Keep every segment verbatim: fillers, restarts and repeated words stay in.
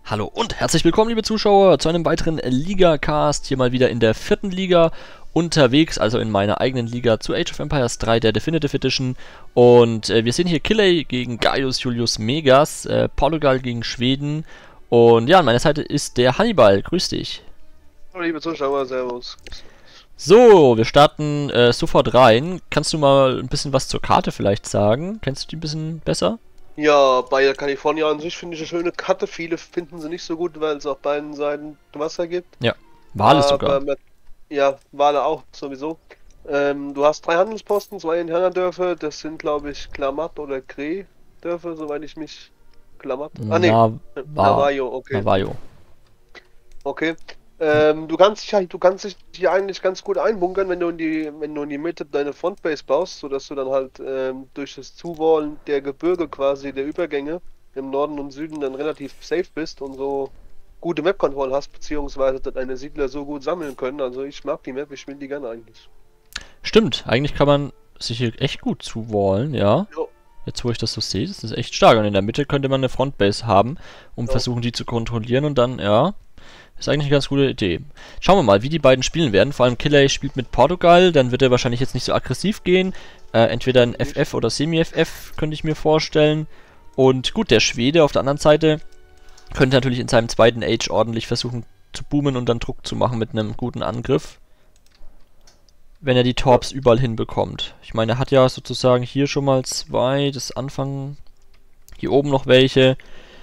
Hallo und herzlich willkommen, liebe Zuschauer, zu einem weiteren Liga-Cast. Hier mal wieder in der vierten Liga unterwegs, also in meiner eigenen Liga zu Age of Empires drei, der Definitive Edition. Und äh, wir sehen hier Killey gegen Gaius Julius Megas, äh, Portugal gegen Schweden. Und ja, an meiner Seite ist der Hannibal. Grüß dich. Hallo liebe Zuschauer, servus. So, wir starten äh, sofort rein. Kannst du mal ein bisschen was zur Karte vielleicht sagen? Kennst du die ein bisschen besser? Ja, bei California an sich finde ich eine schöne Karte. Viele finden sie nicht so gut, weil es auf beiden Seiten Wasser gibt. Ja, Wale sogar. Aber, ja, Wale auch sowieso. Ähm, du hast drei Handelsposten, zwei Indianerdörfer. Das sind, glaube ich, Klamath oder Cree-Dörfer, soweit ich mich... Klamath? Ah, ne, Na, Navajo, okay. Navajo. Okay. Ähm, du kannst dich ja, du kannst dich hier eigentlich ganz gut einbunkern, wenn du in die, wenn du in die Mitte deine Frontbase baust, sodass du dann halt ähm, durch das Zuwallen der Gebirge quasi, der Übergänge im Norden und Süden dann relativ safe bist und so gute Map-Control hast, beziehungsweise deine Siedler so gut sammeln können. Also ich mag die Map, ich spiele die gerne eigentlich. Stimmt, eigentlich kann man sich hier echt gut zuwallen, ja. Jo. Jetzt wo ich das so sehe, das ist echt stark. Und in der Mitte könnte man eine Frontbase haben, um Ja. versuchen die zu kontrollieren und dann, ja, ist eigentlich eine ganz gute Idee. Schauen wir mal, wie die beiden spielen werden. Vor allem Killey spielt mit Portugal, dann wird er wahrscheinlich jetzt nicht so aggressiv gehen. Äh, entweder ein F F oder Semi-F F, könnte ich mir vorstellen. Und gut, der Schwede auf der anderen Seite könnte natürlich in seinem zweiten Age ordentlich versuchen zu boomen und dann Druck zu machen mit einem guten Angriff. Wenn er die Torps überall hinbekommt. Ich meine, er hat ja sozusagen hier schon mal zwei, das Anfang, hier oben noch welche.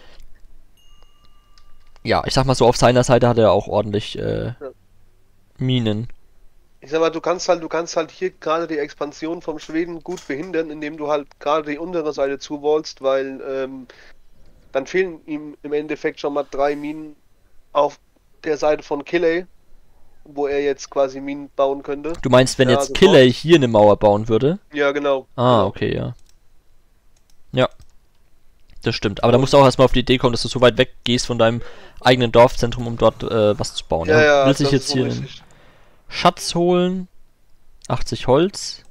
Ja, ich sag mal so, auf seiner Seite hat er auch ordentlich äh, Ja. Minen. Ich sag mal, du kannst halt, du kannst halt hier gerade die Expansion vom Schweden gut behindern, indem du halt gerade die untere Seite zuwallst, weil ähm, dann fehlen ihm im Endeffekt schon mal drei Minen auf der Seite von Killey, wo er jetzt quasi Minen bauen könnte. Du meinst, wenn Ja, jetzt also Killey hier eine Mauer bauen würde? Ja, genau. Ah, genau. okay, ja. Ja. Das stimmt. Aber da musst du auch erstmal auf die Idee kommen, dass du so weit weg gehst von deinem eigenen Dorfzentrum, um dort äh, was zu bauen. Ja, ja, Will sich das jetzt ist hier wohl einen richtig. Schatz holen. achtzig Holz.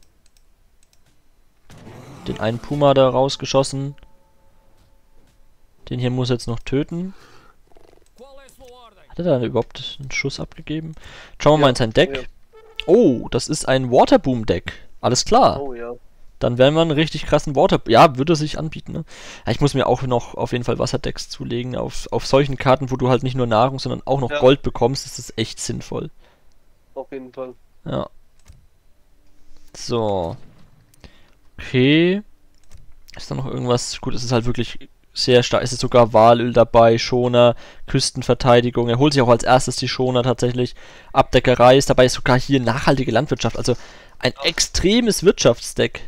Den einen Puma da rausgeschossen. Den hier muss er jetzt noch töten. Hat er da überhaupt einen Schuss abgegeben? Schauen wir Ja, mal in sein Deck. ja. Oh, das ist ein Waterboom-Deck. Alles klar. Oh ja. Dann werden wir einen richtig krassen Water... Ja, würde sich anbieten, ne? Ja, ich muss mir auch noch auf jeden Fall Wasserdecks zulegen. Auf, auf solchen Karten, wo du halt nicht nur Nahrung, sondern auch noch Ja. Gold bekommst, ist das echt sinnvoll. Auf jeden Fall. Ja. So. Okay. Ist da noch irgendwas? Gut, es ist halt wirklich sehr stark. Es ist sogar Walöl dabei, Schoner, Küstenverteidigung. Er holt sich auch als erstes die Schoner tatsächlich. Abdeckerei ist dabei, sogar hier nachhaltige Landwirtschaft. Also ein extremes Wirtschaftsdeck.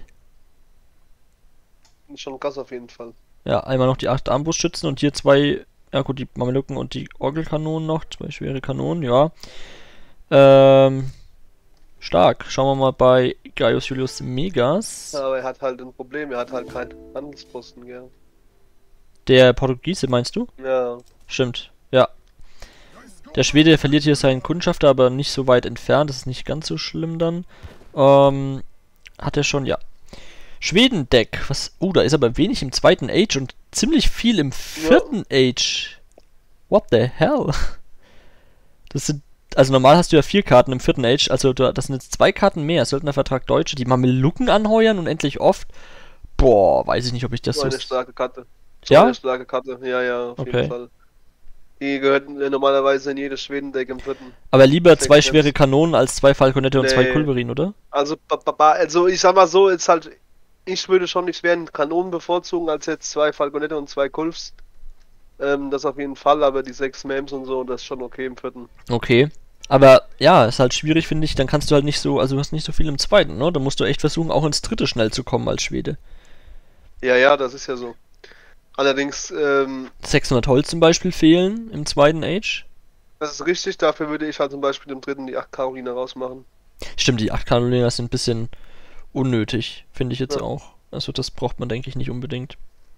Schon krass auf jeden Fall. Ja, einmal noch die acht Armbrustschützen und hier zwei, ja gut, die Mamelucken und die Orgelkanonen noch, zwei schwere Kanonen, ja. Ähm, stark. Schauen wir mal bei Gaius Julius Megas. Aber er hat halt ein Problem, er hat halt keinen Handelsposten, gell. Der Portugiese, meinst du? Ja. Stimmt, ja. Der Schwede verliert hier seinen Kundschafter, aber nicht so weit entfernt, das ist nicht ganz so schlimm dann. Ähm, hat er schon, ja. Schweden-Deck, was, oh, da ist aber wenig im zweiten Age und ziemlich viel im vierten Age. What the hell? Das sind, also normal hast du ja vier Karten im vierten Age, also da, das sind jetzt zwei Karten mehr. Söldnervertrag Deutsche, die Mamelucken anheuern und endlich oft. Boah, weiß ich nicht, ob ich das So so... eine starke Karte. So Ja? eine starke Karte, ja, ja, auf Okay. jeden Fall. Die gehörten äh, normalerweise in jedes Schwedendeck im dritten. Aber lieber zwei Sechs schwere jetzt. Kanonen als zwei Falconette und zwei Nee. Kulverin, oder? Also, ba, ba, ba, also ich sag mal so, ist halt, ich würde schon nicht schweren Kanonen bevorzugen, als jetzt zwei Falconette und zwei Kulfs. Ähm, das auf jeden Fall, aber die sechs Mams und so, das ist schon okay im vierten. Okay. Aber ja, ist halt schwierig, finde ich. Dann kannst du halt nicht so, also du hast nicht so viel im zweiten, ne? Da musst du echt versuchen, auch ins dritte schnell zu kommen als Schwede. Ja, ja, das ist ja so. Allerdings, ähm, sechshundert Holz zum Beispiel fehlen im zweiten Age. das ist richtig, dafür würde ich halt zum Beispiel im dritten die acht Karoliner rausmachen. Stimmt, die acht Kanoniner sind ein bisschen unnötig, finde ich jetzt Ja. auch. Also das braucht man, denke ich, nicht unbedingt.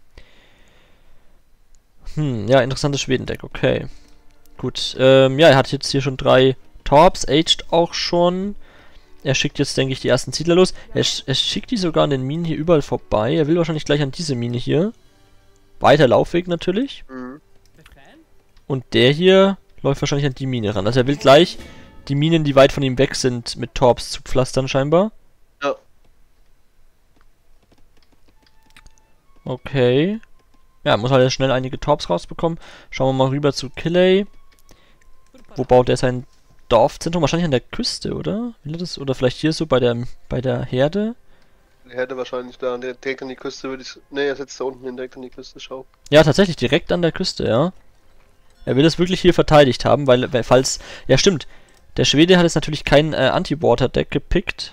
Hm, ja, interessantes Schwedendeck, okay. Gut, ähm, ja, er hat jetzt hier schon drei Torps, aged auch schon. Er schickt jetzt, denke ich, die ersten Siedler los. Er, sch er schickt die sogar an den Minen hier überall vorbei. Er will wahrscheinlich gleich an diese Mine hier. Weiter Laufweg natürlich. Mhm. Und der hier läuft wahrscheinlich an die Mine ran. Also er will gleich die Minen, die weit von ihm weg sind, mit Torps zu pflastern scheinbar. Ja. Okay. Ja, muss halt jetzt schnell einige Torps rausbekommen. Schauen wir mal rüber zu Killay. Wo baut er sein Dorfzentrum? Wahrscheinlich an der Küste, oder? Will er das? Oder vielleicht hier so bei der bei der Herde? Die Herde wahrscheinlich da, direkt an die Küste würde ich... Ne, er sitzt da unten direkt an die Küste, schau. Ja, tatsächlich, direkt an der Küste, ja. Er will das wirklich hier verteidigt haben, weil, weil falls... Ja, stimmt. Der Schwede hat jetzt natürlich kein äh, Anti-Water-Deck gepickt.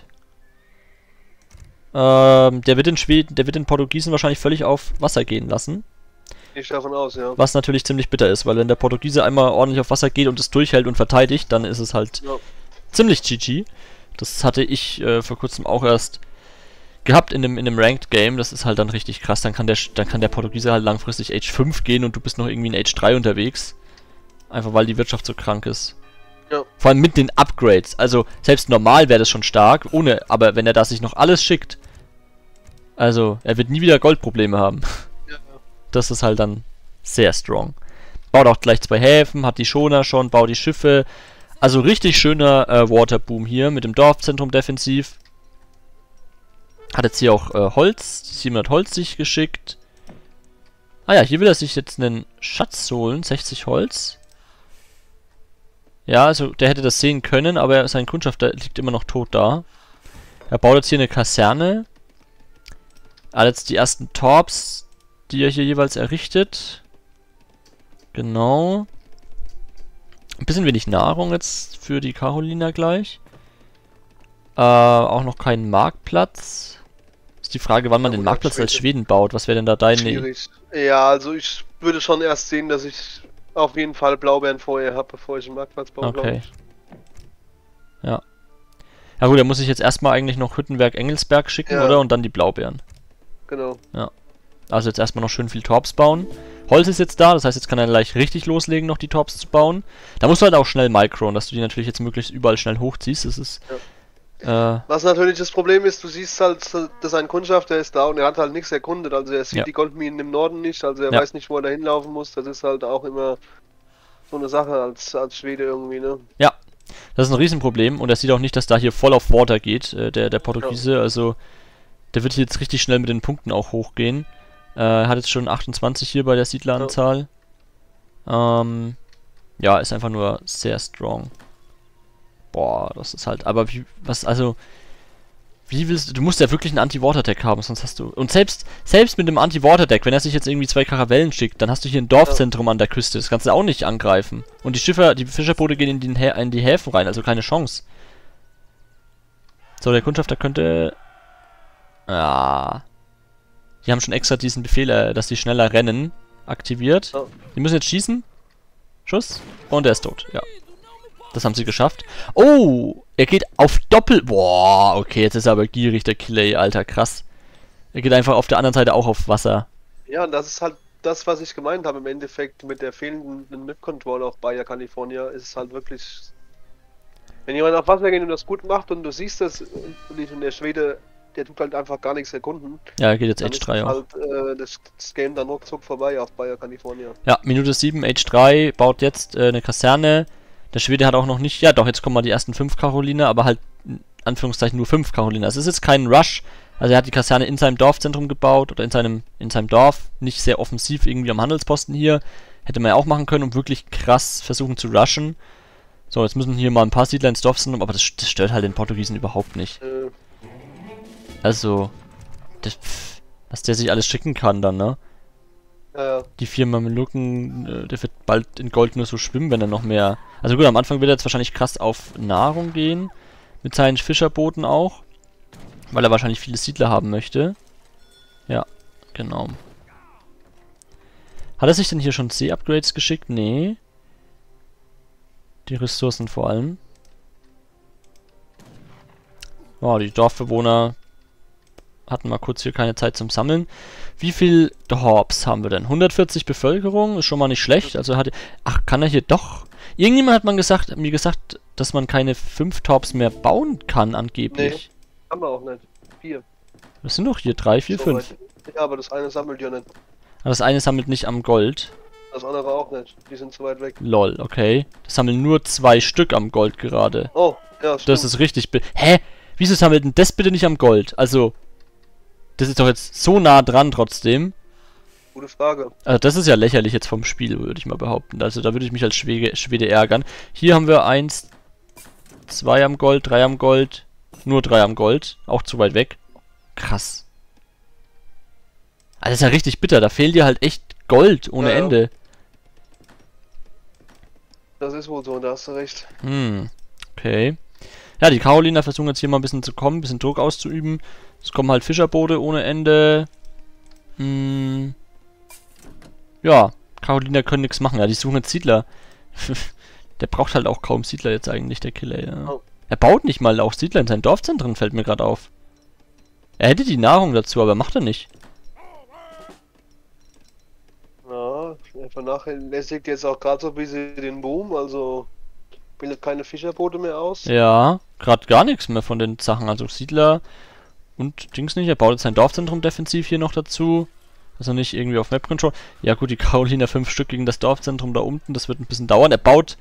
Ähm, der wird den Schweden, der wird den Portugiesen wahrscheinlich völlig auf Wasser gehen lassen. Ich davon aus, ja. Was natürlich ziemlich bitter ist, weil wenn der Portugiese einmal ordentlich auf Wasser geht und es durchhält und verteidigt, dann ist es halt ja. ziemlich G G. Das hatte ich äh, vor kurzem auch erst gehabt in einem, in einem Ranked Game. Das ist halt dann richtig krass. Dann kann der, dann kann der Portugiese halt langfristig Age fünf gehen und du bist noch irgendwie in Age drei unterwegs. Einfach weil die Wirtschaft so krank ist. Ja. Vor allem mit den Upgrades. Also selbst normal wäre das schon stark, ohne, aber wenn er da sich noch alles schickt. Also, er wird nie wieder Goldprobleme haben. Ja. Das ist halt dann sehr strong. Baut auch gleich zwei Häfen, hat die Schoner schon, baut die Schiffe. Also richtig schöner äh, Waterboom hier mit dem Dorfzentrum defensiv. Hat jetzt hier auch äh, Holz, siebenhundert Holz sich geschickt. Ah ja, hier will er sich jetzt einen Schatz holen, sechzig Holz. Ja, also der hätte das sehen können, aber sein Kundschafter liegt immer noch tot da. Er baut jetzt hier eine Kaserne. Er hat jetzt die ersten Torps, die er hier jeweils errichtet. Genau. Ein bisschen wenig Nahrung jetzt für die Carolina gleich. Äh, auch noch keinen Marktplatz. Ist die Frage, wann man den Marktplatz als Schweden baut. Was wäre denn da deine... Schwierig. Ja, also ich würde schon erst sehen, dass ich auf jeden Fall Blaubeeren vorher habe, bevor ich einen Marktplatz baue. Okay. Ja. Ja gut, da muss ich jetzt erstmal eigentlich noch Hüttenwerk Engelsberg schicken, ja. Oder? Und dann die Blaubeeren. Genau. Ja. Also jetzt erstmal noch schön viel Torps bauen. Holz ist jetzt da, das heißt, jetzt kann er gleich richtig loslegen, noch die Torps zu bauen. Da musst du halt auch schnell micron, dass du die natürlich jetzt möglichst überall schnell hochziehst. Das ist... Ja. Äh, Was natürlich das Problem ist, du siehst halt, dass ein Kundschafter ist da und er hat halt nichts erkundet. Also er sieht ja. die Goldminen im Norden nicht, also er ja. weiß nicht, wo er da hinlaufen muss. Das ist halt auch immer so eine Sache als, als Schwede irgendwie, ne? Ja, das ist ein Riesenproblem und er sieht auch nicht, dass da hier voll auf Water geht, äh, der, der Portugiese. Ja. Also der wird jetzt richtig schnell mit den Punkten auch hochgehen. Äh, hat jetzt schon achtundzwanzig hier bei der Siedleranzahl. Ja. Ähm, ja, ist einfach nur sehr strong. Boah, das ist halt, aber wie, was, also, wie willst du, du musst ja wirklich ein Anti-Water-Deck haben, sonst hast du, und selbst, selbst mit dem Anti-Water-Deck, wenn er sich jetzt irgendwie zwei Karavellen schickt, dann hast du hier ein Dorfzentrum an der Küste, das kannst du auch nicht angreifen. Und die Schiffer, die Fischerboote gehen in die, in die Häfen rein, also keine Chance. So, der Kundschafter könnte, ja, die haben schon extra diesen Befehl, äh, dass die schneller rennen, aktiviert. Die müssen jetzt schießen. Schuss. Und er ist tot, ja. Das haben sie geschafft. Oh, er geht auf Doppel... Boah, okay, jetzt ist er aber gierig, der Killay, Alter, krass. Er geht einfach auf der anderen Seite auch auf Wasser. Ja, und das ist halt das, was ich gemeint habe im Endeffekt mit der fehlenden Map-Control auf Baja California. Ist es halt wirklich... Wenn jemand auf Wasser geht und das gut macht und du siehst das und der Schwede, der tut halt einfach gar nichts erkunden. Ja, er geht jetzt Age drei auch. Halt, äh, das, das Game dann ruckzuck vorbei auf Baja California. Ja, Minute sieben, Age drei, baut jetzt äh, eine Kaserne. Der Schwede hat auch noch nicht, ja doch, jetzt kommen mal die ersten fünf Carolina, aber halt, in Anführungszeichen, nur fünf Carolina. Es ist jetzt kein Rush, also er hat die Kaserne in seinem Dorfzentrum gebaut, oder in seinem, in seinem Dorf, nicht sehr offensiv irgendwie am Handelsposten hier. Hätte man ja auch machen können, um wirklich krass versuchen zu rushen. So, jetzt müssen hier mal ein paar Siedler ins Dorfzentrum, aber das, das stört halt den Portugiesen überhaupt nicht. Äh. Also, das, pff, was der sich alles schicken kann dann, ne? Ja. Die vier Mamelucken, äh, der wird bald in Gold nur so schwimmen, wenn er noch mehr... Also gut, am Anfang wird er jetzt wahrscheinlich krass auf Nahrung gehen. Mit seinen Fischerbooten auch. Weil er wahrscheinlich viele Siedler haben möchte. Ja, genau. Hat er sich denn hier schon See-Upgrades geschickt? Nee. Die Ressourcen vor allem. Oh, die Dorfbewohner hatten mal kurz hier keine Zeit zum Sammeln. Wie viel Dorps haben wir denn? hundertvierzig Bevölkerung, ist schon mal nicht schlecht. Also hat, ach, kann er hier doch... Irgendjemand hat man gesagt, mir gesagt, dass man keine fünf Torps mehr bauen kann, angeblich. Nee, haben wir auch nicht. Vier. Das sind doch hier drei, vier, so fünf. Ja, aber das eine sammelt ja nicht. Aber das eine sammelt nicht am Gold. Das andere auch nicht. Die sind zu weit weg. Lol, okay. Das sammeln nur zwei Stück am Gold gerade. Oh, ja, stimmt. Das ist richtig... Hä? Wieso sammelt denn das bitte nicht am Gold? Also... Das ist doch jetzt so nah dran trotzdem. Gute Frage. Also das ist ja lächerlich jetzt vom Spiel, würde ich mal behaupten. Also da würde ich mich als Schwede, Schwede ärgern. Hier haben wir eins, zwei am Gold, drei am Gold. Nur drei am Gold. Auch zu weit weg. Krass. Also das ist ja richtig bitter. Da fehlt dir halt echt Gold ohne Ja, ja. Ende. Das ist wohl so, da hast du recht. Hm, okay. Ja, die Carolina versuchen jetzt hier mal ein bisschen zu kommen, ein bisschen Druck auszuüben. Es kommen halt Fischerboote ohne Ende. Hm. Ja, Carolina können nichts machen. Ja, die suchen jetzt Siedler. Der braucht halt auch kaum Siedler jetzt eigentlich, der Killer. Ja. Oh. Er baut nicht mal auch Siedler in seinen Dorfzentren, fällt mir gerade auf. Er hätte die Nahrung dazu, aber macht er nicht. Ja, er vernachlässigt jetzt auch gerade so ein bisschen den Boom, also bildet keine Fischerboote mehr aus. Ja, gerade gar nichts mehr von den Sachen. Also Siedler und Dings nicht. Er baut jetzt sein Dorfzentrum defensiv hier noch dazu. Also nicht irgendwie auf Map Control. Ja gut, die Carolina fünf Stück gegen das Dorfzentrum da unten. Das wird ein bisschen dauern. Er baut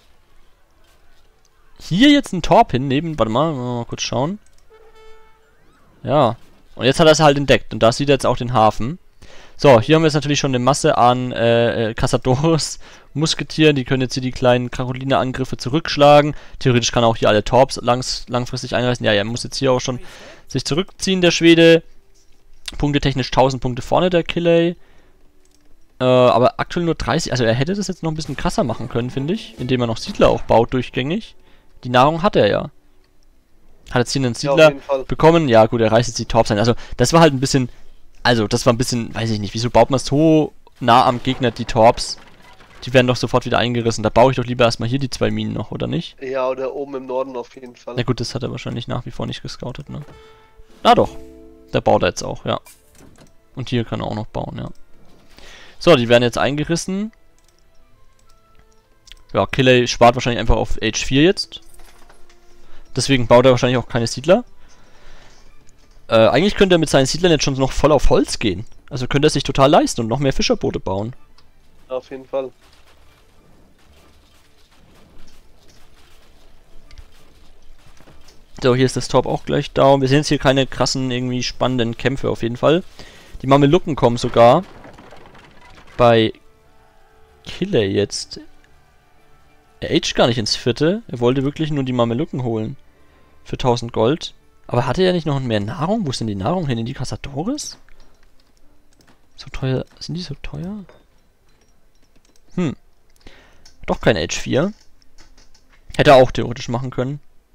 hier jetzt einen Torp hin, neben... Warte mal, mal, mal kurz schauen. Ja. Und jetzt hat er es halt entdeckt. Und da sieht er jetzt auch den Hafen. So, hier haben wir jetzt natürlich schon eine Masse an äh, äh, Cazadores, Musketieren. Die können jetzt hier die kleinen Carolina-Angriffe zurückschlagen. Theoretisch kann er auch hier alle Torps langs langfristig einreißen. Ja, er muss jetzt hier auch schon sich zurückziehen, der Schwede. Punktetechnisch tausend Punkte vorne, der Killay. Äh, aber aktuell nur dreißig. Also er hätte das jetzt noch ein bisschen krasser machen können, finde ich. Indem er noch Siedler auch baut, durchgängig. Die Nahrung hat er ja. Hat jetzt hier einen Siedler Ja, bekommen. Ja gut, er reißt jetzt die Torps ein. Also das war halt ein bisschen... Also das war ein bisschen... Weiß ich nicht, wieso baut man so nah am Gegner die Torps? Die werden doch sofort wieder eingerissen. Da baue ich doch lieber erstmal hier die zwei Minen noch, oder nicht? Ja, oder oben im Norden auf jeden Fall. Na gut, das hat er wahrscheinlich nach wie vor nicht gescoutet, ne? Na doch. Der baut er jetzt auch, ja. Und hier kann er auch noch bauen, ja. So, die werden jetzt eingerissen. Ja, Killay spart wahrscheinlich einfach auf Age vier jetzt. Deswegen baut er wahrscheinlich auch keine Siedler. Äh, eigentlich könnte er mit seinen Siedlern jetzt schon noch voll auf Holz gehen. Also könnte er sich total leisten und noch mehr Fischerboote bauen. Auf jeden Fall. So, hier ist das Torp auch gleich down. Wir sehen jetzt hier keine krassen, irgendwie spannenden Kämpfe auf jeden Fall. Die Mamelucken kommen sogar. Bei Killay jetzt. Er aged gar nicht ins vierte. Er wollte wirklich nur die Mamelucken holen. Für tausend Gold. Aber hatte er nicht noch mehr Nahrung? Wo ist denn die Nahrung hin? In die Cazadores? So teuer. Sind die so teuer? Hm. Doch kein Age vier. Hätte er auch theoretisch machen können.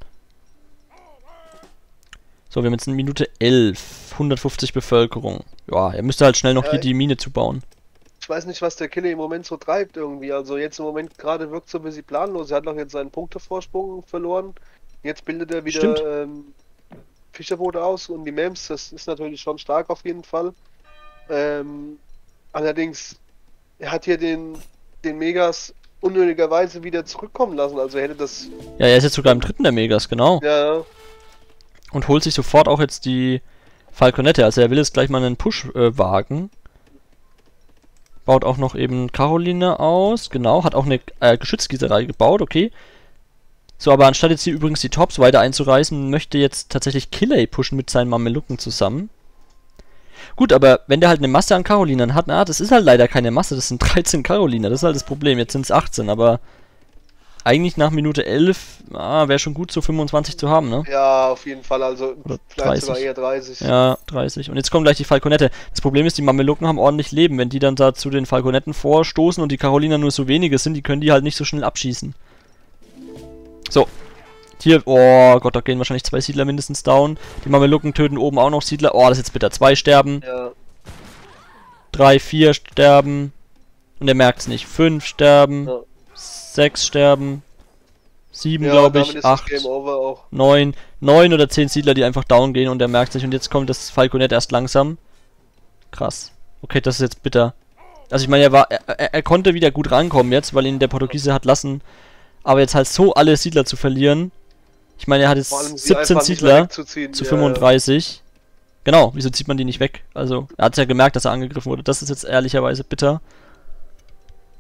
So, wir haben jetzt in Minute elf. hundertfünfzig Bevölkerung. Ja, er müsste halt schnell noch Ja, hier die Mine zubauen. Ich weiß nicht, was der Killer im Moment so treibt irgendwie. Also jetzt im Moment gerade wirkt so ein bisschen planlos. Er hat noch jetzt seinen Punktevorsprung verloren. Jetzt bildet er wieder ähm, Fischerboote aus und die Mems. Das ist natürlich schon stark auf jeden Fall. Ähm, allerdings, er hat hier den, den Megas unnötigerweise wieder zurückkommen lassen. Also er hätte das... Ja, er ist jetzt sogar im dritten der Megas, genau. Ja, Und holt sich sofort auch jetzt die Falconette. Also er will jetzt gleich mal einen Push äh, wagen. Baut auch noch eben Carolina aus. Genau, hat auch eine äh, Geschützgießerei gebaut, okay. So, aber anstatt jetzt hier übrigens die Torps weiter einzureißen, möchte jetzt tatsächlich Killay pushen mit seinen Mamelucken zusammen. Gut, aber wenn der halt eine Masse an Carolinern hat, na, das ist halt leider keine Masse, das sind dreizehn Caroliner, das ist halt das Problem. Jetzt sind es achtzehn, aber eigentlich nach Minute elf, ah, wäre schon gut, so fünfundzwanzig zu haben, ne? ja, auf jeden Fall. Also Oder vielleicht sogar dreißig. eher dreißig. Ja, dreißig. Und jetzt kommt gleich die Falconette. Das Problem ist, die Mamelucken haben ordentlich Leben. Wenn die dann da zu den Falconetten vorstoßen und die Caroliner nur so wenige sind, die können die halt nicht so schnell abschießen. So. Hier, oh Gott, da gehen wahrscheinlich zwei Siedler mindestens down. Die Mamelucken töten oben auch noch Siedler. Oh, das ist jetzt bitter. Zwei sterben. Ja. Drei, vier sterben. Und er merkt's nicht. Fünf sterben. Ja. Sechs sterben. Sieben, Ja, glaube damit ich. ist das Acht. Game Over auch. Neun, neun oder zehn Siedler, die einfach down gehen und er merkt sich und jetzt kommt das Falconet erst langsam. Krass. Okay, das ist jetzt bitter. Also ich meine, er war, er, er, er konnte wieder gut rankommen jetzt, weil ihn der Portugiese hat lassen. Aber jetzt halt so alle Siedler zu verlieren. Ich meine, er hat jetzt Vor allem sie siebzehn einfach nicht Siedler wegzuziehen. zu Ja, fünfunddreißig. Genau, wieso zieht man die nicht weg? Also, er hat ja gemerkt, dass er angegriffen wurde. Das ist jetzt ehrlicherweise bitter.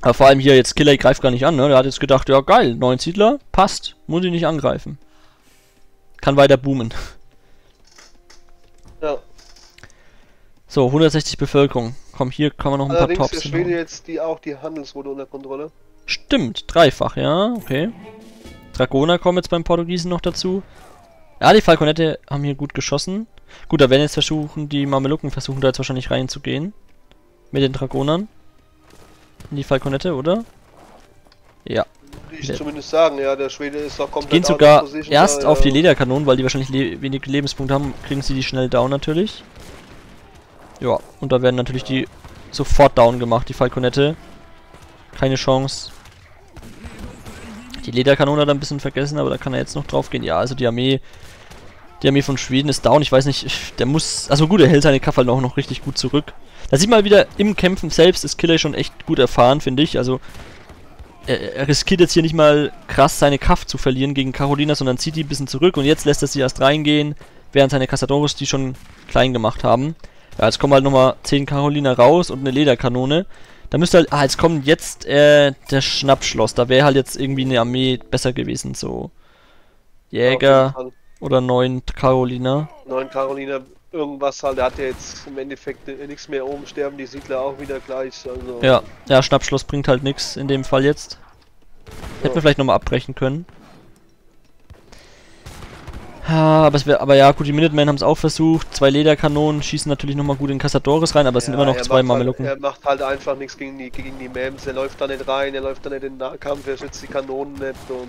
Aber vor allem hier jetzt Killer greift gar nicht an, ne? Der hat jetzt gedacht, ja geil, neun Siedler, passt, muss ich nicht angreifen. Kann weiter boomen. Ja. So, hundertsechzig Bevölkerung. Komm, hier kann man noch ein Allerdings paar Tops der Schwede jetzt die auch die Handelsroute unter Kontrolle. Stimmt, dreifach, ja, okay. Dragoner kommen jetzt beim Portugiesen noch dazu. Ja, die Falconette haben hier gut geschossen. Gut, da werden jetzt versuchen, die Mamelucken versuchen da jetzt wahrscheinlich reinzugehen. Mit den Dragonern. In die Falconette, oder? Ja. Ich der zumindest sagen, ja, der Schwede ist doch komplett. Gehen sogar erst da, auf ja. die Lederkanonen, weil die wahrscheinlich le wenig Lebenspunkte haben, kriegen sie die schnell down natürlich. Ja, und da werden natürlich die sofort down gemacht, die Falconette. Keine Chance. Die Lederkanone hat er ein bisschen vergessen, aber da kann er jetzt noch drauf gehen. Ja, also die Armee, die Armee von Schweden ist down. Ich weiß nicht, der muss, also gut, er hält seine Kaff halt auch noch richtig gut zurück. Da sieht man mal wieder, im Kämpfen selbst ist Killer schon echt gut erfahren, finde ich. Also er, er riskiert jetzt hier nicht mal krass seine Kaff zu verlieren gegen Carolina, sondern zieht die ein bisschen zurück und jetzt lässt er sie erst reingehen, während seine Cazadores die schon klein gemacht haben. Ja, jetzt kommen halt nochmal zehn Carolina raus und eine Lederkanone. Da müsste halt, ah, jetzt kommt jetzt äh, der Schnappschloss. Da wäre halt jetzt irgendwie eine Armee besser gewesen, so Jäger ja, oder neun Carolina. neun Carolina, irgendwas halt, der hat ja jetzt im Endeffekt nichts mehr oben, sterben die Siedler auch wieder gleich, also... Ja, ja, Schnappschloss bringt halt nichts in dem Fall jetzt. Hätten ja. wir vielleicht nochmal abbrechen können. Ja, aber, es wär, aber ja, gut, die Minutemen haben es auch versucht. Zwei Lederkanonen schießen natürlich nochmal gut in Cazadores rein, aber es ja, sind immer noch zwei Mamelucken. Halt, er macht halt einfach nichts gegen die, gegen die Mems, er läuft da nicht rein, er läuft da nicht in den Nahkampf, er schützt die Kanonen nicht und...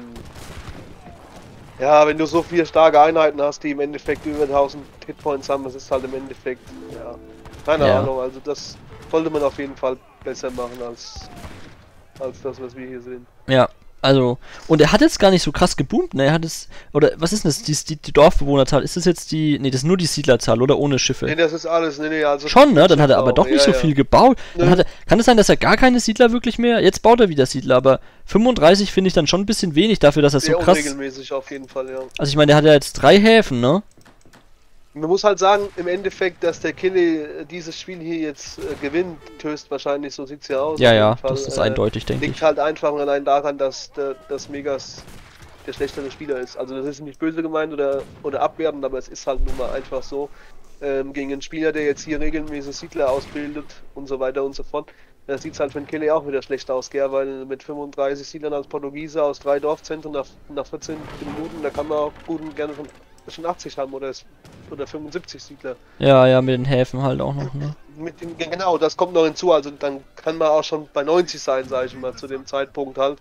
Ja, wenn du so viele starke Einheiten hast, die im Endeffekt über tausend Hitpoints haben, das ist halt im Endeffekt, ja, keine ja. Ahnung, also das sollte man auf jeden Fall besser machen als, als das, was wir hier sehen. Ja. Also, und er hat jetzt gar nicht so krass geboomt, ne? Er hat es, oder was ist denn das? Die, die, die Dorfbewohnerzahl, ist das jetzt die, ne, das ist nur die Siedlerzahl, oder ohne Schiffe? Ne, das ist alles, ne, ne, also... Schon, ne? Dann hat er aber doch nicht ja, so ja. viel gebaut. Dann hat er, kann es sein, dass er gar keine Siedler wirklich mehr, jetzt baut er wieder Siedler, aber fünfunddreißig finde ich dann schon ein bisschen wenig dafür, dass er so krass... Unregelmäßig auf jeden Fall, ja. Also ich meine, der hat ja jetzt drei Häfen, ne? Man muss halt sagen, im Endeffekt, dass der Kille dieses Spiel hier jetzt äh, gewinnt, höchstwahrscheinlich, so sieht's ja aus. Ja, ja, Fall. Das ist äh, eindeutig, denke ich. Liegt halt einfach und allein daran, dass der, dass Megas der schlechtere Spieler ist. Also das ist nicht böse gemeint oder, oder abwertend, aber es ist halt nun mal einfach so. Ähm, gegen einen Spieler, der jetzt hier regelmäßig Siedler ausbildet und so weiter und so fort, da sieht's halt für den Kille auch wieder schlecht aus, gell? Weil mit fünfunddreißig Siedlern als Portugiese aus drei Dorfzentren nach, nach vierzehn Minuten, da kann man auch gut und gerne von schon achtzig haben oder, oder fünfundsiebzig Siedler. Ja, ja, mit den Häfen halt auch noch, ne? Mit dem, genau, das kommt noch hinzu, also dann kann man auch schon bei neunzig sein, sage ich mal, zu dem Zeitpunkt halt.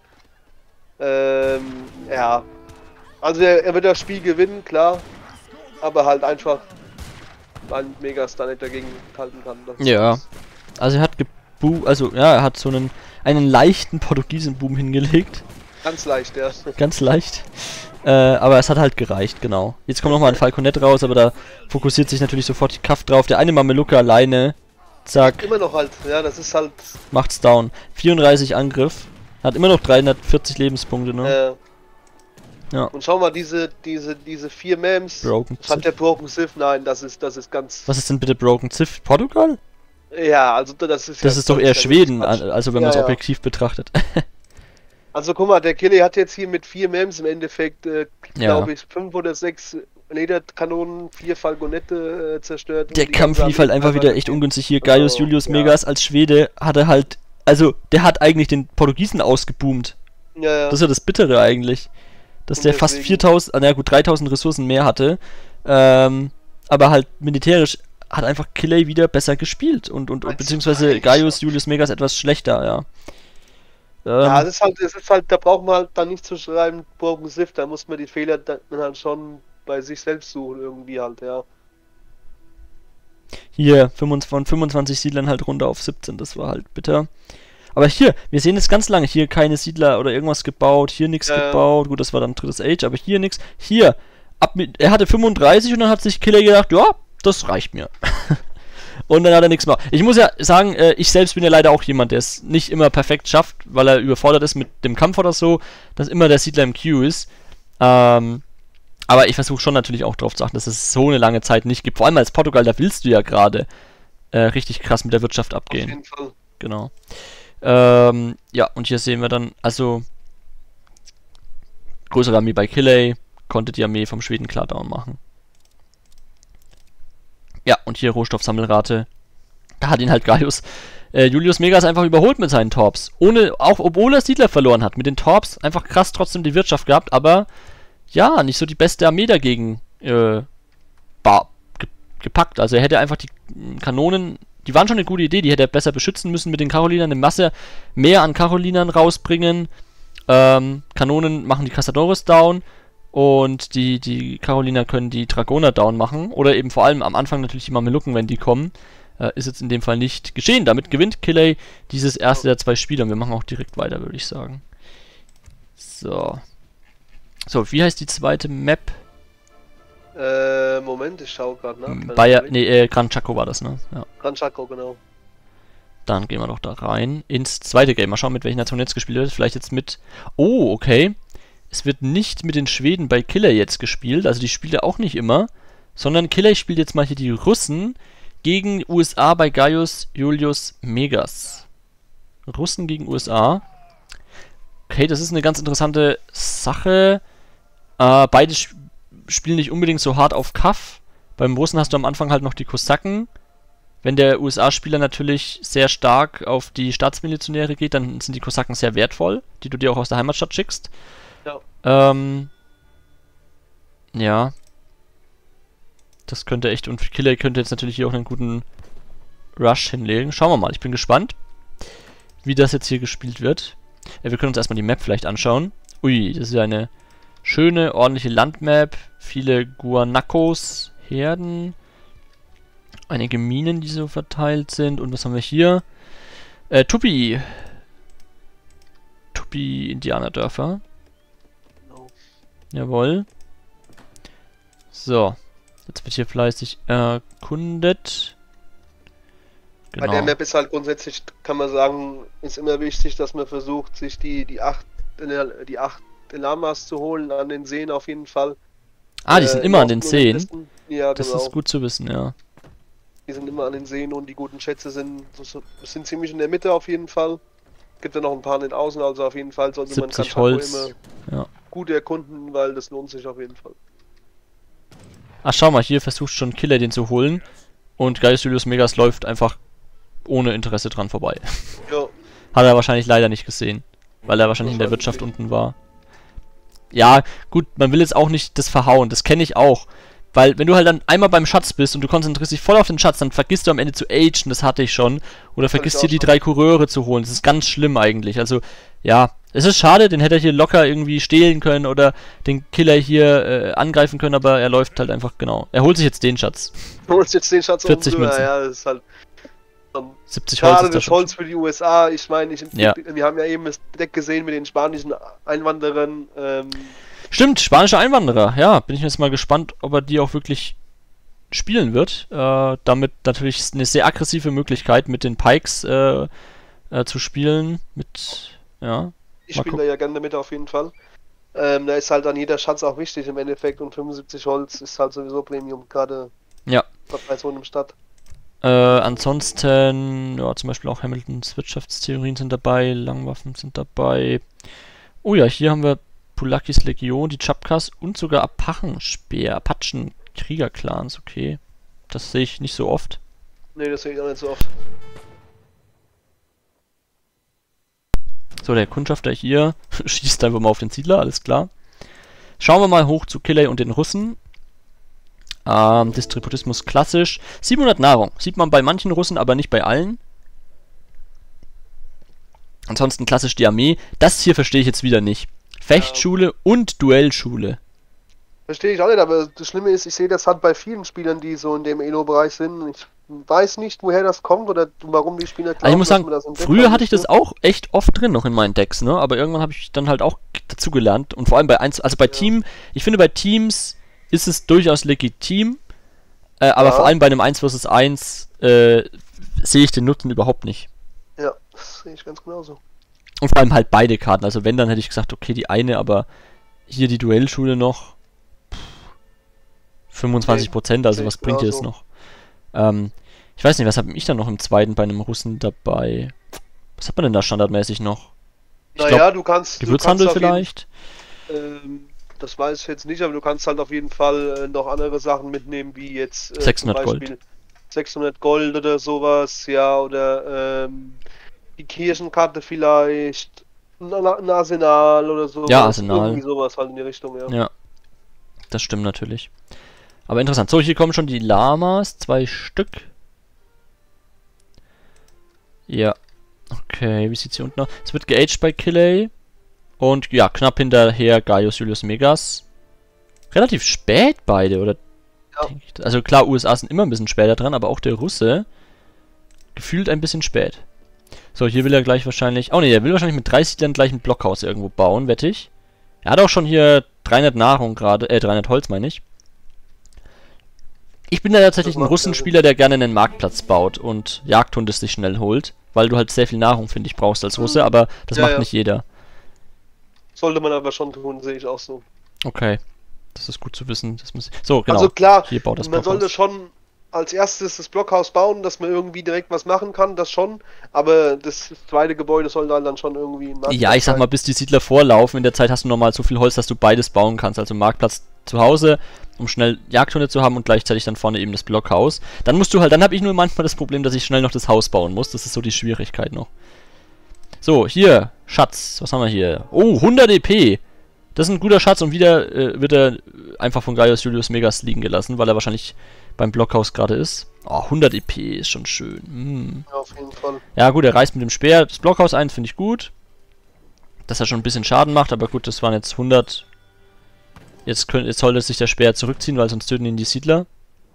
Ähm, ja. Also er, er wird das Spiel gewinnen, klar, aber halt einfach, weil Megas da nicht dagegen halten kann. Das ja, also er hat gebu also ja, er hat so einen, einen leichten Portugiesen-Boom hingelegt. Ganz leicht, ja. Ganz leicht. Äh, aber es hat halt gereicht, genau. Jetzt kommt nochmal ein Falconette raus, aber da fokussiert sich natürlich sofort die Kaff drauf. Der eine Mamelucke alleine, zack. Immer noch halt, ja, das ist halt... Macht's down. vierunddreißig Angriff. Hat immer noch dreihundertvierzig Lebenspunkte, ne? Äh, ja. Und schau mal, diese, diese, diese vier Mems. Broken Civ. Hat der Broken Civ? Nein, das ist, das ist ganz... Was ist denn bitte Broken Civ? Portugal? Ja, also das ist... Das ja ist doch eher Schweden, also wenn ja, man es ja. objektiv betrachtet. Also guck mal, der Kille hat jetzt hier mit vier Mems im Endeffekt, äh, glaube ja. ich, fünf oder sechs Lederkanonen, vier Falconette äh, zerstört. Der Kampf lief halt einfach wieder echt ungünstig hier. Gaius oh, Julius ja. Megas als Schwede hat er halt, also der hat eigentlich den Portugiesen ausgeboomt. Ja, ja. Das ist ja das Bittere eigentlich. Dass Und der deswegen. fast viertausend, na gut, dreitausend Ressourcen mehr hatte. Ähm, aber halt militärisch hat einfach Killey wieder besser gespielt. Und, und, und beziehungsweise Gaius Julius Megas etwas schlechter, ja. Ja, das ist halt, das ist halt, da braucht man halt dann nicht zu schreiben, Broken Civ, da muss man die Fehler dann halt schon bei sich selbst suchen, irgendwie halt, ja. Hier, von fünfundzwanzig Siedlern halt runter auf siebzehn, das war halt bitter. Aber hier, wir sehen es ganz lange, hier keine Siedler oder irgendwas gebaut, hier nichts ja, gebaut, gut, das war dann drittes Age, aber hier nichts. Hier, ab mit, er hatte fünfunddreißig und dann hat sich Killer gedacht, ja, das reicht mir. Und dann hat er nichts mehr. Ich muss ja sagen, äh, ich selbst bin ja leider auch jemand, der es nicht immer perfekt schafft, weil er überfordert ist mit dem Kampf oder so, dass immer der Siedler im Queue ist. Ähm, aber ich versuche schon natürlich auch darauf zu achten, dass es so eine lange Zeit nicht gibt. Vor allem als Portugal, da willst du ja gerade äh, richtig krass mit der Wirtschaft abgehen. Auf jeden Fall. Genau. Ähm, ja, und hier sehen wir dann, also größere Armee bei Killey, konnte die Armee vom Schweden klar down machen. Ja, und hier Rohstoffsammelrate. Da hat ihn halt Gaius äh, Julius Megas einfach überholt mit seinen Torps. Ohne, auch obwohl er Siedler verloren hat. Mit den Torps einfach krass trotzdem die Wirtschaft gehabt, aber ja, nicht so die beste Armee dagegen äh, bar, ge gepackt. Also er hätte einfach die Kanonen, die waren schon eine gute Idee, die hätte er besser beschützen müssen mit den Karolinern, eine Masse mehr an Karolinern rausbringen. Ähm, Kanonen machen die Castadores down und die, die Karoliner können die Dragoner down machen. Oder eben vor allem am Anfang natürlich die Mamelucken, wenn die kommen. Äh, ist jetzt in dem Fall nicht geschehen. Damit gewinnt Killey dieses erste der zwei Spiele. Und wir machen auch direkt weiter, würde ich sagen. So. So, wie heißt die zweite Map? Äh, Moment, ich schaue gerade nach. Bayer, nee, äh, Gran Chaco war das, ne? Ja. Gran Chaco, genau. Dann gehen wir doch da rein ins zweite Game. Mal schauen, mit welchen Nationen jetzt gespielt wird. Vielleicht jetzt mit... Oh, okay. Es wird nicht mit den Schweden bei Killey jetzt gespielt. Also die spielt er auch nicht immer. Sondern Killey spielt jetzt mal hier die Russen gegen U S A bei Gaius Julius Megas. Russen gegen U S A. Okay, das ist eine ganz interessante Sache. Äh, beide sp spielen nicht unbedingt so hart auf Kaff. Beim Russen hast du am Anfang halt noch die Kosaken. Wenn der U S A-Spieler natürlich sehr stark auf die Staatsmilizionäre geht, dann sind die Kosaken sehr wertvoll, die du dir auch aus der Heimatstadt schickst. Ja. Ähm, ja. Das könnte echt, und Killey könnte jetzt natürlich hier auch einen guten Rush hinlegen. Schauen wir mal, ich bin gespannt, wie das jetzt hier gespielt wird. Ja, wir können uns erstmal die Map vielleicht anschauen. Ui, das ist ja eine schöne, ordentliche Landmap. Viele Guanacos, Herden. Einige Minen, die so verteilt sind. Und was haben wir hier? Äh, Tupi. Tupi-Indianerdörfer. Genau. Jawohl. So. Jetzt wird hier fleißig erkundet. Bei der Map ist halt grundsätzlich, kann man sagen, ist immer wichtig, dass man versucht, sich die, die acht, die acht Lamas zu holen, an den Seen auf jeden Fall. Ah, die sind äh, immer an den Seen? Ja, das genau. ist gut zu wissen, ja. Die sind immer an den Seen und die guten Schätze sind, sind ziemlich in der Mitte auf jeden Fall. Gibt ja noch ein paar an den Außen, also auf jeden Fall sollte man Gran Chaco Holz. immer Ja. gut erkunden, weil das lohnt sich auf jeden Fall. Ach, schau mal, hier versucht schon Killey den zu holen. Und Gaius Julius Megas läuft einfach ohne Interesse dran vorbei. Ja. Hat er wahrscheinlich leider nicht gesehen. Weil er wahrscheinlich in der Wirtschaft unten war. Ja, gut, man will jetzt auch nicht das verhauen, das kenne ich auch. Weil, wenn du halt dann einmal beim Schatz bist und du konzentrierst dich voll auf den Schatz, dann vergisst du am Ende zu agen, das hatte ich schon. Oder vergisst hier die drei Coureure zu holen. Das ist ganz schlimm eigentlich. Also, ja, es ist schade, den hätte er hier locker irgendwie stehlen können oder den Killer hier äh, angreifen können, aber er läuft halt einfach, genau. Er holt sich jetzt den Schatz. Holt sich jetzt den Schatz vierzig Münzen. Ja, das ist halt siebzig Holz. Schade, das Holz für die U S A. Ich meine, ich, ja. wir haben ja eben das Deck gesehen mit den spanischen Einwanderern. Ähm, Stimmt, spanische Einwanderer. Ja, bin ich jetzt mal gespannt, ob er die auch wirklich spielen wird. Äh, damit natürlich eine sehr aggressive Möglichkeit mit den Pikes äh, äh, zu spielen. Mit, ja. Ich spiele da ja gerne damit auf jeden Fall. Ähm, da ist halt dann jeder Schatz auch wichtig im Endeffekt und fünfundsiebzig Holz ist halt sowieso Premium, gerade ja. bei so einem Stadt. Äh, ansonsten, ja, zum Beispiel auch Hamiltons Wirtschaftstheorien sind dabei, Langwaffen sind dabei. Oh ja, hier haben wir Pulakis Legion, die Chapkas und sogar Apachenspeer, Apachen, Kriegerclans, okay. Das sehe ich nicht so oft. Nee, das sehe ich auch nicht so oft. So, der Kundschafter hier schießt einfach mal auf den Siedler, alles klar. Schauen wir mal hoch zu Killey und den Russen. Ähm, Distributismus klassisch. siebenhundert Nahrung. Sieht man bei manchen Russen, aber nicht bei allen. Ansonsten klassisch die Armee. Das hier verstehe ich jetzt wieder nicht. Fechtschule ja. und Duellschule. Verstehe ich auch nicht, aber das Schlimme ist, ich sehe das halt bei vielen Spielern, die so in dem Elo-Bereich sind. Ich weiß nicht, woher das kommt oder warum die Spieler glauben, also ich muss sagen, dass man das früher hatte ich das auch echt oft drin noch in meinen Decks, ne? Aber irgendwann habe ich dann halt auch dazugelernt. Und vor allem bei eins, also bei ja. Team, ich finde bei Teams ist es durchaus legitim, äh, aber ja. vor allem bei einem eins versus eins äh, sehe ich den Nutzen überhaupt nicht. Ja, das sehe ich ganz genauso. Und vor allem halt beide Karten, also wenn, dann hätte ich gesagt, okay, die eine, aber hier die Duellschule noch pff, fünfundzwanzig Prozent, also was bringt dir das noch? Ähm, ich weiß nicht, was habe ich dann noch im zweiten bei einem Russen dabei? Was hat man denn da standardmäßig noch? Ich Naja, glaub, du kannst... Gewürzhandel du kannst auf vielleicht? jeden, ähm, das weiß ich jetzt nicht, aber du kannst halt auf jeden Fall äh, noch andere Sachen mitnehmen, wie jetzt äh, sechshundert zum Beispiel Gold. sechshundert Gold oder sowas, ja, oder ähm, die Kirchenkarte vielleicht, ein, ein Arsenal oder sowas. Ja, Arsenal. Irgendwie sowas halt in die Richtung, ja. Ja, das stimmt natürlich. Aber interessant. So, hier kommen schon die Lamas. Zwei Stück. Ja. Okay, wie sieht's hier unten aus? Es wird geaged bei Killay. Und ja, knapp hinterher Gaius Julius Megas. Relativ spät beide, oder? Ja. Denk ich, also klar, U S A sind immer ein bisschen später dran, aber auch der Russe gefühlt ein bisschen spät. So, hier will er gleich wahrscheinlich... Oh ne, er will wahrscheinlich mit dreißig dann gleich ein Blockhaus irgendwo bauen, wette ich. Er hat auch schon hier dreihundert Nahrung gerade, äh, dreihundert Holz meine ich. Ich bin da tatsächlich ein Russenspieler, der gerne einen Marktplatz baut und Jagdhunde sich schnell holt, weil du halt sehr viel Nahrung, finde ich, brauchst als Russe, aber das Ja, macht ja. nicht jeder. Sollte man aber schon tun, sehe ich auch so. Okay, das ist gut zu wissen. Das muss so, genau. Also klar, Hier baut das man Blockhaus. sollte schon als erstes das Blockhaus bauen, dass man irgendwie direkt was machen kann, das schon. Aber das zweite Gebäude sollte dann schon irgendwie ein Marktplatz Ja, ich sag sein. mal, bis die Siedler vorlaufen, in der Zeit hast du normal so viel Holz, dass du beides bauen kannst. Also Marktplatz zu Hause, um schnell Jagdhunde zu haben und gleichzeitig dann vorne eben das Blockhaus. Dann musst du halt, dann habe ich nur manchmal das Problem, dass ich schnell noch das Haus bauen muss. Das ist so die Schwierigkeit noch. So, hier, Schatz, was haben wir hier? Oh, hundert E P. Das ist ein guter Schatz und wieder äh, wird er einfach von Gaius Julius Megas liegen gelassen, weil er wahrscheinlich beim Blockhaus gerade ist. Oh, hundert E P ist schon schön. Hm. Ja, auf jeden Fall. Ja gut, er reißt mit dem Speer das Blockhaus ein, finde ich gut. Dass er schon ein bisschen Schaden macht, aber gut, das waren jetzt hundert. Jetzt, könnt, jetzt sollte sich der Speer zurückziehen, weil sonst töten ihn die Siedler.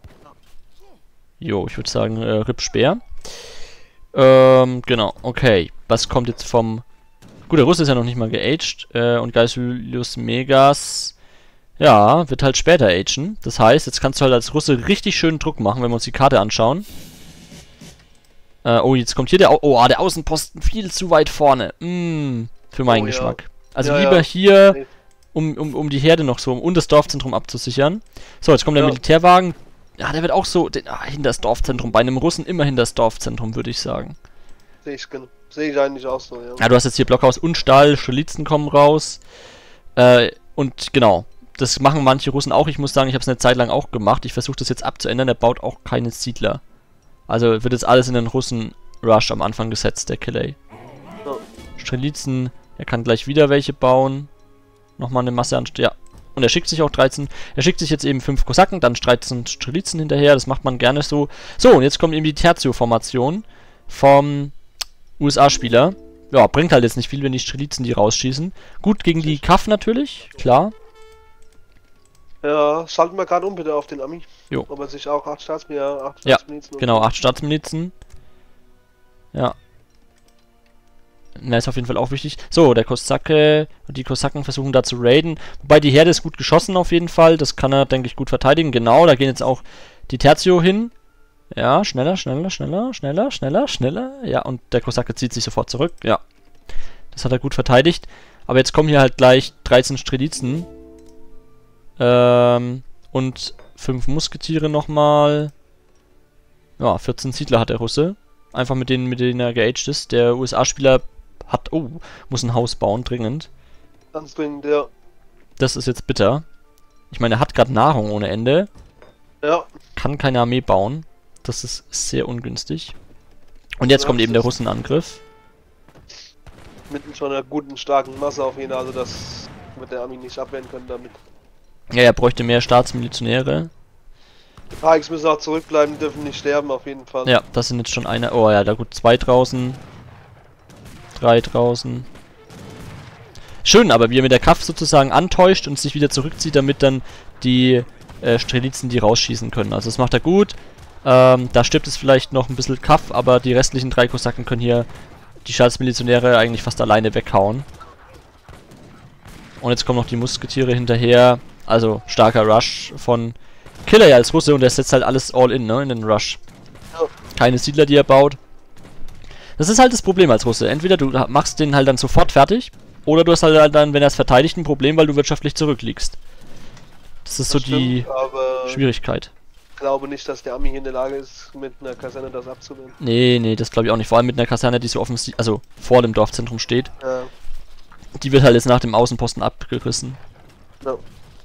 Jo, ich würde sagen, äh, Rip Speer. Ähm, genau, okay. Was kommt jetzt vom... Gut, der Russe ist ja noch nicht mal geaged. Äh, und Gaius Julius Megas... Ja, wird halt später agen. Das heißt, jetzt kannst du halt als Russe richtig schön Druck machen, wenn wir uns die Karte anschauen. Äh, oh, jetzt kommt hier der... Au oh, ah, der Außenposten viel zu weit vorne. Mm, für meinen Oh, ja. Geschmack. Also Ja, lieber ja. hier, Nee. um, um, um die Herde noch so, um das Dorfzentrum abzusichern. So, jetzt kommt der Ja. Militärwagen. Ja, der wird auch so... Den, ah, hinter das Dorfzentrum. Bei einem Russen immer hinter das Dorfzentrum, würde ich sagen. Sehe ich, gen- sehe ich eigentlich auch so, ja. Ja, du hast jetzt hier Blockhaus und Stall, Strelitzen kommen raus. Äh, und genau, das machen manche Russen auch. Ich muss sagen, ich habe es eine Zeit lang auch gemacht. Ich versuche das jetzt abzuändern. Er baut auch keine Siedler. Also wird jetzt alles in den Russen-Rush am Anfang gesetzt, der Killay. Ja. Strelitzen, er kann gleich wieder welche bauen. Nochmal eine Masse an... Ja. Und er schickt sich auch dreizehn... Er schickt sich jetzt eben fünf Kosaken, dann dreizehn Strelitzen hinterher. Das macht man gerne so. So, und jetzt kommt eben die Tertio-Formation vom U S A-Spieler. Ja, bringt halt jetzt nicht viel, wenn die Strelitzen die rausschießen. Gut gegen die Kaff natürlich, klar. Ja, schalten wir gerade um bitte auf den Ami. Jo. Ob er sich auch acht Staatsmilizen, ja, acht Ja, Staatsmilizen Genau, acht Staatsmilizen. Ja. Na, ist auf jeden Fall auch wichtig. So, der Kosake und die Kosaken versuchen da zu raiden. Wobei die Herde ist gut geschossen auf jeden Fall. Das kann er, denke ich, gut verteidigen. Genau, da gehen jetzt auch die Tertio hin. Ja, schneller, schneller, schneller, schneller, schneller, schneller. Ja, und der Kosake zieht sich sofort zurück. Ja. Das hat er gut verteidigt. Aber jetzt kommen hier halt gleich dreizehn Strelitzen. Ähm, und fünf Musketiere nochmal. Ja, vierzehn Siedler hat der Russe. Einfach mit denen, mit denen er geaged ist. Der U S A-Spieler hat... Oh, muss ein Haus bauen, dringend. Ganz dringend, ja. Das ist jetzt bitter. Ich meine, er hat gerade Nahrung ohne Ende. Ja, Kann keine Armee bauen. Das ist sehr ungünstig. Und jetzt Ja, kommt eben der das- Russenangriff. mit schon einer guten, starken Masse auf jeden Fall. Also das wird der Ami nicht abwehren können damit. Ja, er bräuchte mehr Staatsmilizionäre. Die Pikes müssen auch zurückbleiben, dürfen nicht sterben auf jeden Fall. Ja, das sind jetzt schon eine... Oh ja, da gut, zwei draußen. Drei draußen. Schön, aber wie er mit der Kraft sozusagen antäuscht und sich wieder zurückzieht, damit dann die äh, Strelitzen die rausschießen können. Also das macht er gut. Ähm, da stirbt es vielleicht noch ein bisschen Kaff, aber die restlichen drei Kosaken können hier die Staatsmilizionäre eigentlich fast alleine weghauen. Und jetzt kommen noch die Musketiere hinterher. Also starker Rush von Killay als Russe und er setzt halt alles all in, ne, in den Rush. Ja. Keine Siedler, die er baut. Das ist halt das Problem als Russe. Entweder du machst den halt dann sofort fertig, oder du hast halt dann, wenn er es verteidigt, ein Problem, weil du wirtschaftlich zurückliegst. Das ist so Das die stimmt, aber Schwierigkeit. glaube nicht, dass der Ami hier in der Lage ist, mit einer Kaserne das abzuwehren. Nee, nee, das glaube ich auch nicht. Vor allem mit einer Kaserne, die so offensiv, also vor dem Dorfzentrum steht. Ja. Die wird halt jetzt nach dem Außenposten abgerissen. Ja.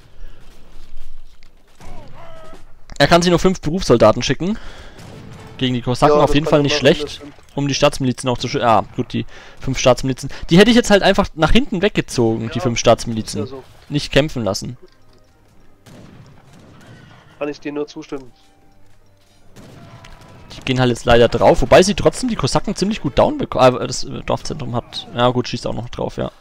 Er kann sich nur fünf Berufssoldaten schicken. Gegen die Kosaken Ja, auf das jeden kann Fall er nicht machen, schlecht. das stimmt. Um die Staatsmilizen auch zu schützen. Ah, gut, die fünf Staatsmilizen. Die hätte ich jetzt halt einfach nach hinten weggezogen, die Ja, fünf Staatsmilizen. Ja, so. Nicht kämpfen lassen. Kann ich dir nur zustimmen. Die gehen halt jetzt leider drauf, wobei sie trotzdem die Kosaken ziemlich gut down bekommen. Aber das äh, Dorfzentrum hat. Ja gut, schießt auch noch drauf, ja.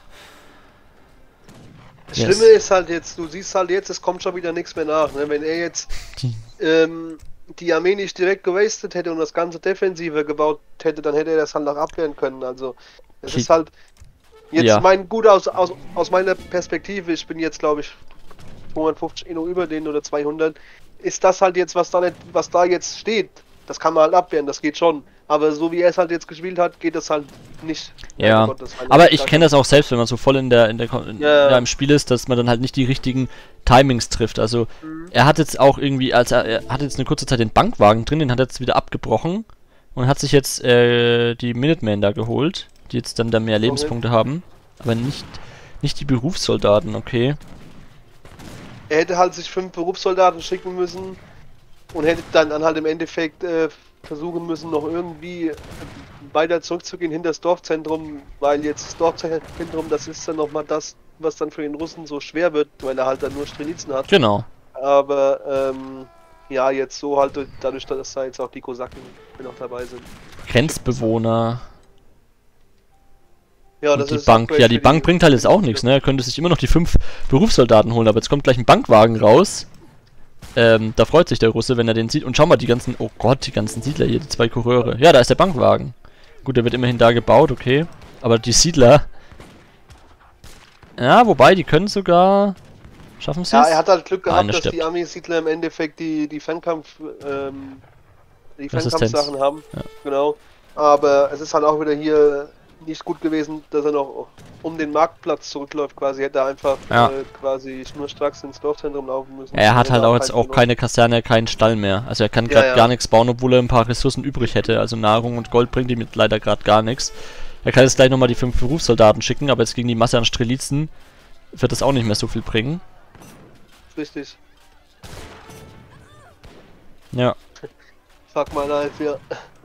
Das Yes. Schlimme ist halt jetzt, du siehst halt jetzt, es kommt schon wieder nichts mehr nach. Ne? Wenn er jetzt Die, ähm, die Armee nicht direkt gewastet hätte und das ganze Defensive gebaut hätte, dann hätte er das halt noch abwehren können. Also es Die- ist halt jetzt Ja. mein gut aus, aus, aus meiner Perspektive, ich bin jetzt glaube ich zweihundertfünfzig Inno über den oder zweihundert, ist das halt jetzt, was da nicht, was da jetzt steht, das kann man halt abwehren, das geht schon. Aber so wie er es halt jetzt gespielt hat, geht das halt nicht. Ja, Gott, das halt aber nicht ich stark. kenne das auch selbst, wenn man so voll in der, in der, Ko- in, Ja. ja, im Spiel ist, dass man dann halt nicht die richtigen Timings trifft. Also Mhm. er hat jetzt auch irgendwie, als er, er hat jetzt eine kurze Zeit den Bankwagen drin, den hat er jetzt wieder abgebrochen und hat sich jetzt äh, die Minutemen da geholt, die jetzt dann da mehr Lebenspunkte haben, aber nicht, nicht die Berufssoldaten, okay. Er hätte halt sich fünf Berufssoldaten schicken müssen und hätte dann, dann halt im Endeffekt äh, versuchen müssen, noch irgendwie äh, weiter zurückzugehen hinter das Dorfzentrum, weil jetzt das Dorfzentrum, das ist dann nochmal das, was dann für den Russen so schwer wird, weil er halt dann nur Strelitzen hat. Genau. Aber ähm, ja, jetzt so halt durch- dadurch, dass da jetzt auch die Kosaken noch dabei sind. Grenzbewohner Ja, und die Bank. Ja, die Bank bringt halt jetzt auch nichts, ne? Er könnte sich immer noch die fünf Berufssoldaten holen, aber jetzt kommt gleich ein Bankwagen raus. Ähm, da freut sich der Russe, wenn er den sieht. Und schau mal, die ganzen, oh Gott, die ganzen Siedler hier, die zwei Coureure. Ja, da ist der Bankwagen. Gut, der wird immerhin da gebaut, okay. Aber die Siedler... Ja, wobei, die können sogar... Schaffen sie Ja, es? er hat halt Glück gehabt, Eine dass stirbt. die Armee-Siedler im Endeffekt die, die Fernkampf, ähm, die Resistenz. Fernkampfsachen haben. Ja. Genau. Aber es ist halt auch wieder hier nicht gut gewesen, dass er noch um den Marktplatz zurückläuft quasi. Hätte er einfach Ja. äh, quasi schnurstracks ins Dorfzentrum laufen müssen. Ja, er hat Hätte halt auch jetzt auch keinen keine Kaserne, keinen Stall mehr. Also er kann Ja, gerade ja. gar nichts bauen, obwohl er ein paar Ressourcen übrig hätte. Also Nahrung und Gold bringt ihm jetzt leider gerade gar nichts. Er kann jetzt gleich nochmal die fünf Berufssoldaten schicken, aber jetzt gegen die Masse an Strelitzen wird das auch nicht mehr so viel bringen. Richtig. Ja. Fuck my life, ja.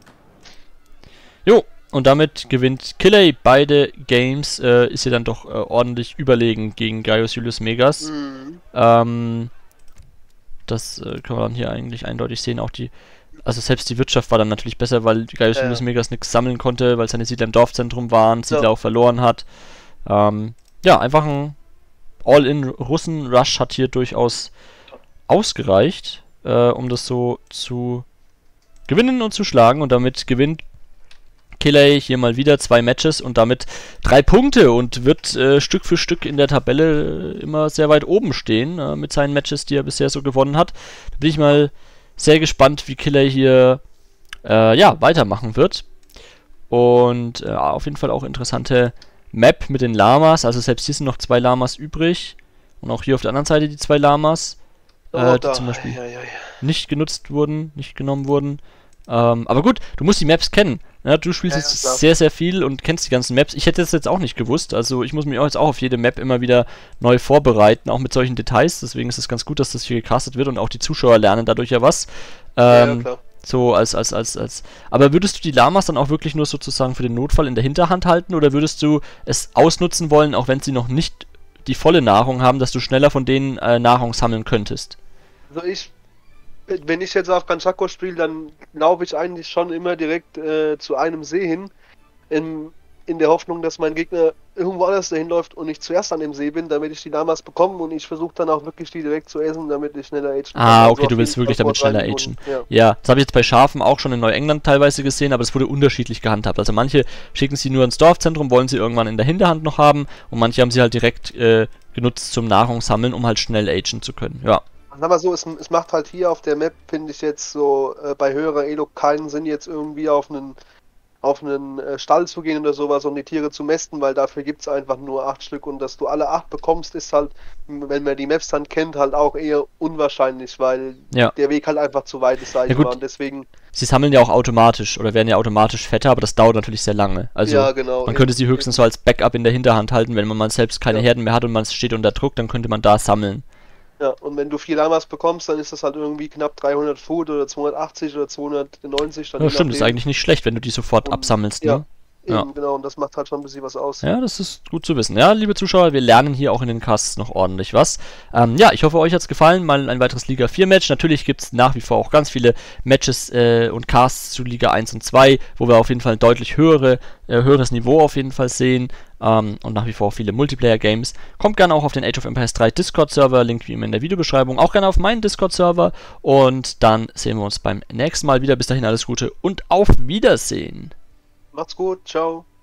Jo, und damit gewinnt Killay beide Games, äh, ist hier dann doch äh, ordentlich überlegen gegen Gaius Julius Megas. Mhm. Ähm, das äh, kann man dann hier eigentlich eindeutig sehen. Auch die, also selbst die Wirtschaft war dann natürlich besser, weil Gaius Ja. Julius Megas nichts sammeln konnte, weil seine Siedler im Dorfzentrum waren, Siedler Ja. auch verloren hat. Ähm, ja, einfach ein All-in-Russen-Rush hat hier durchaus ausgereicht, äh, um das so zu gewinnen und zu schlagen. Und damit gewinnt Killay hier mal wieder zwei Matches und damit drei Punkte und wird äh, Stück für Stück in der Tabelle äh, immer sehr weit oben stehen äh, mit seinen Matches, die er bisher so gewonnen hat. Da bin ich mal sehr gespannt, wie Killay hier äh, ja, weitermachen wird. Und äh, auf jeden Fall auch interessante Map mit den Lamas. Also selbst hier sind noch zwei Lamas übrig. Und auch hier auf der anderen Seite die zwei Lamas, Oh, äh, die da. zum Beispiel Ja, ja, ja. nicht genutzt wurden, nicht genommen wurden. Ähm, aber gut, du musst die Maps kennen. Ja, du spielst Ja, ja, jetzt klar. sehr, sehr viel und kennst die ganzen Maps. Ich hätte das jetzt auch nicht gewusst. Also ich muss mich auch jetzt auch auf jede Map immer wieder neu vorbereiten, auch mit solchen Details. Deswegen ist es ganz gut, dass das hier gecastet wird und auch die Zuschauer lernen dadurch ja was. Ja, ja, Ähm, klar. so als, als, als, als. Aber würdest du die Lamas dann auch wirklich nur sozusagen für den Notfall in der Hinterhand halten oder würdest du es ausnutzen wollen, auch wenn sie noch nicht die volle Nahrung haben, dass du schneller von denen äh, Nahrung sammeln könntest? Also ich, wenn ich jetzt auf Kanchako spiele, dann laufe ich eigentlich schon immer direkt äh, zu einem See hin, in, in der Hoffnung, dass mein Gegner irgendwo anders dahin läuft und ich zuerst an dem See bin, damit ich die Lamas bekomme und ich versuche dann auch wirklich die direkt zu essen, damit ich schneller agen kann. Ah, Also okay, auf du willst jeden wirklich Fall damit vor drei schneller Minuten. Ja. Ja, das habe ich jetzt bei Schafen auch schon in Neuengland teilweise gesehen, aber es wurde unterschiedlich gehandhabt. Also manche schicken sie nur ins Dorfzentrum, wollen sie irgendwann in der Hinterhand noch haben und manche haben sie halt direkt äh, genutzt zum Nahrungssammeln, um halt schnell agen zu können. Ja. Sag mal so, es, es macht halt hier auf der Map, finde ich jetzt so äh, bei höherer Elo keinen Sinn, jetzt irgendwie auf einen auf einen äh, Stall zu gehen oder sowas, um die Tiere zu mästen, weil dafür gibt es einfach nur acht Stück und dass du alle acht bekommst, ist halt, wenn man die Maps dann kennt, halt auch eher unwahrscheinlich, weil Ja. der Weg halt einfach zu weit ist, sag Ja, ich gut. mal. Und deswegen, Sie sammeln ja auch automatisch oder werden ja automatisch fetter, aber das dauert natürlich sehr lange. Also ja, genau. man könnte eben, sie höchstens eben. so als Backup in der Hinterhand halten, wenn man mal selbst keine Ja. Herden mehr hat und man steht unter Druck, dann könnte man da sammeln. Ja, und wenn du vier Lamas bekommst, dann ist das halt irgendwie knapp dreihundert Food oder zweihundertachtzig oder zweihundertneunzig. Dann Ja, je stimmt, ist nachdem. eigentlich nicht schlecht, wenn du die sofort Und absammelst, ja, ne? eben, Ja. genau, und das macht halt schon ein bisschen was aus. Ja, das ist gut zu wissen. Ja, liebe Zuschauer, wir lernen hier auch in den Casts noch ordentlich was. Ähm, ja, ich hoffe, euch hat's gefallen. Mal ein weiteres Liga vier Match. Natürlich gibt's nach wie vor auch ganz viele Matches äh, und Casts zu Liga eins und zwei, wo wir auf jeden Fall ein deutlich höhere, äh, höheres Niveau auf jeden Fall sehen. Ähm, und nach wie vor viele Multiplayer-Games. Kommt gerne auch auf den Age of Empires drei Discord-Server, Link wie immer in der Videobeschreibung. Auch gerne auf meinen Discord-Server. Und dann sehen wir uns beim nächsten Mal wieder. Bis dahin alles Gute und auf Wiedersehen. Macht's gut, ciao.